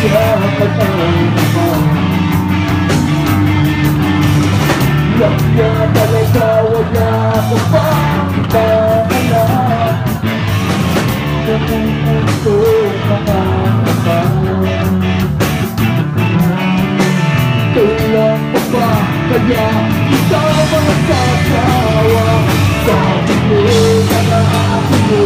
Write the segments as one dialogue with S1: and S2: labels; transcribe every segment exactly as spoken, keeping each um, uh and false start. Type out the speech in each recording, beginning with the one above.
S1: Langnya talaga wala ka pang paalam Ganun ito makakapal Kailan mo ba kaya kita magsasawa Sabi mo na natin mo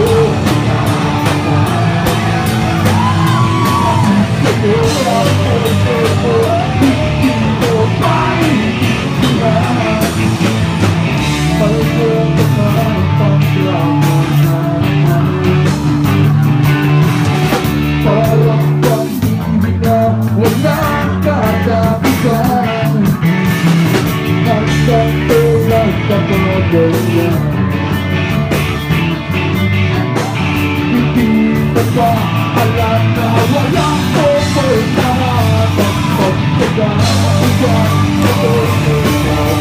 S1: Hindi mo ba alam na walang pupuntahan Ang pagkakailan sa pupuntahan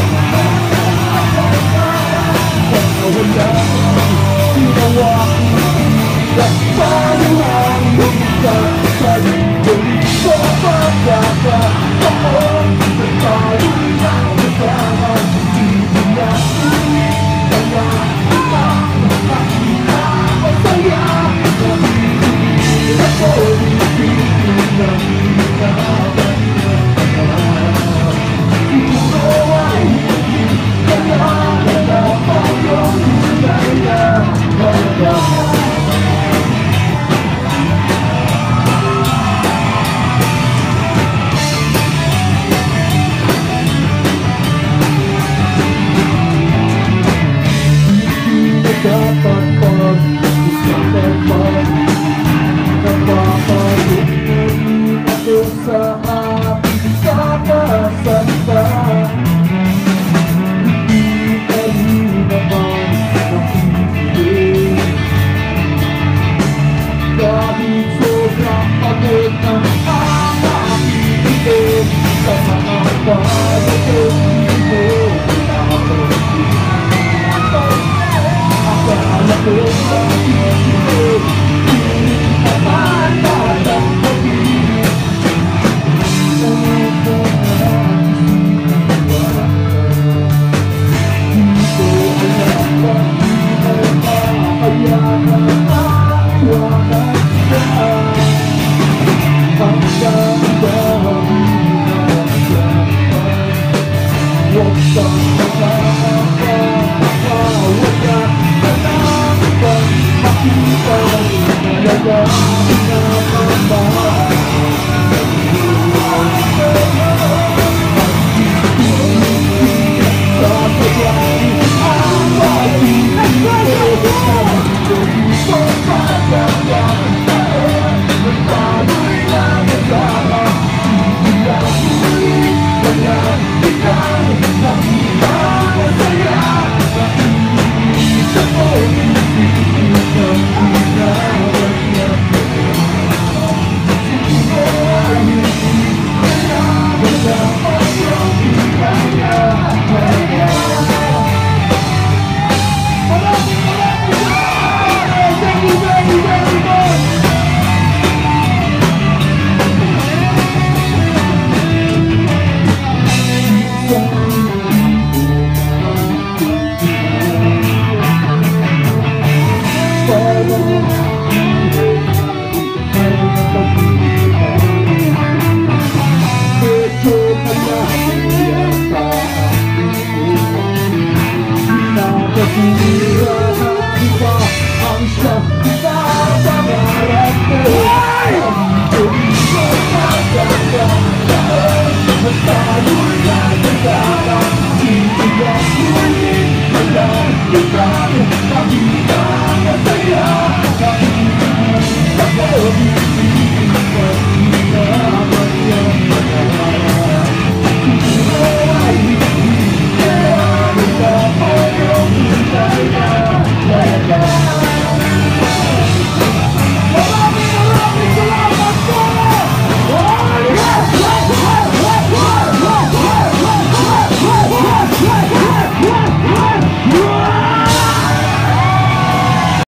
S1: Kaya wala ginawa At parang minsan sa'yo Sa pagkakataon Sa tayo na kasama Hindi natin kaya kita makakita Masaya Ako hindi na hinaban Siguro ay hindi kaya Wala pa yung kaya Wala dapat pag-usapan pa Napapalungin ako sa ating katasan pa Hindi ka rin naman nakikinig Dahil sobrang pagod ng ang aking itin Sa mga bahay